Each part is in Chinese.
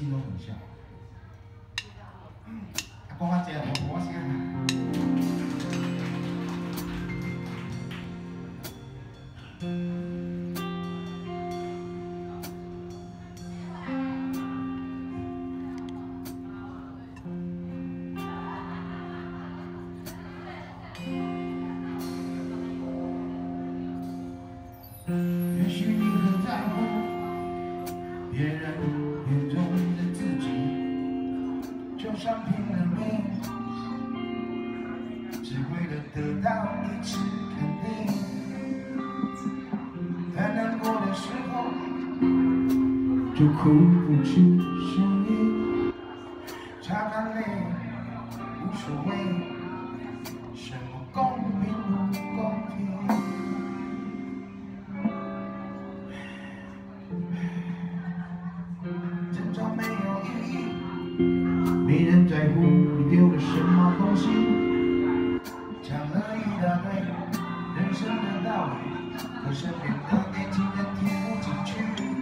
气都很像。讲我这我先。也许你很在乎别人眼中的自己，就算拼了命，只为了得到一次肯定。太难过的时候，就哭不出声音，擦干泪无所谓，什么公平不公平。 没有意义，没人在乎你丢了什么东西，讲了一大堆人生的道理，可身边的年轻人听不进去。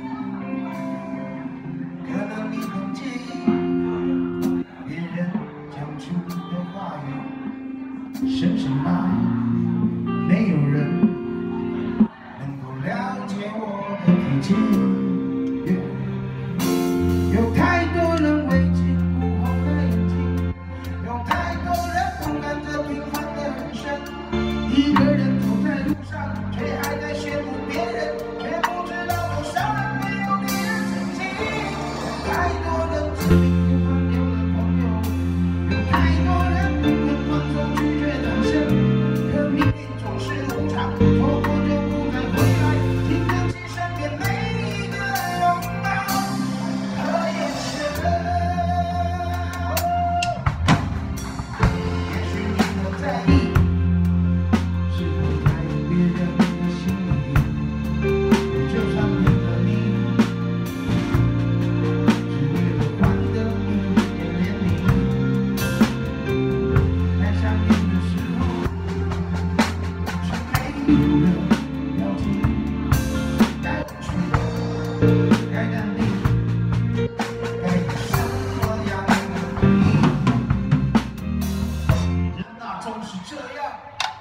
可能你更介意别人讲出的话语，深深吧，没有人能够了解我的脾气。 有太多人为情哭红了眼睛，有太多人不甘这平凡的人生。一个人走在路上，却还在羡慕别人，却不知道多少人没有别人真心。有太多人执迷不放丢了朋友，有太多人不肯放手拒绝转身。可命运总是无常，错过就不再回来，请珍惜身边每一个拥抱。 该淡定，该什么样的意义？人哪总是这样，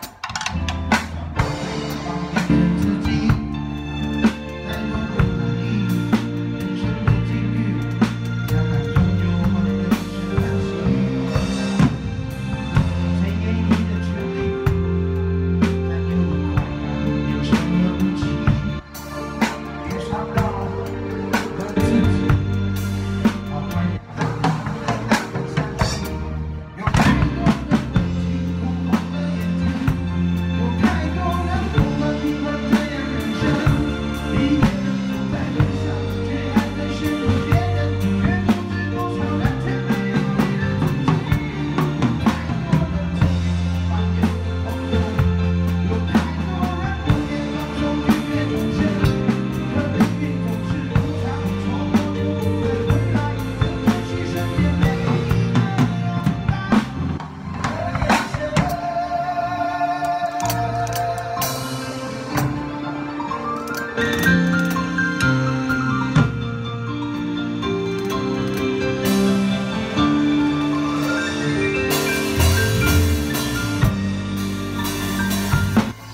放变成自己，再多不满意，人生的境遇，看看终究换的是叹息。谁给你的权利，但有的快感变成了武器，别上当。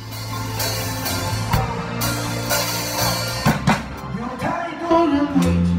有太多人为